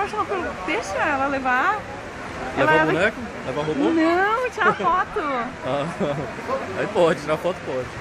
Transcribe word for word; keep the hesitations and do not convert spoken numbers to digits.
apaixonou pelo... Deixa ela levar. Levar ela... o boneco? Levar o robô? Não, tirar foto. Ah, aí pode, tirar foto pode.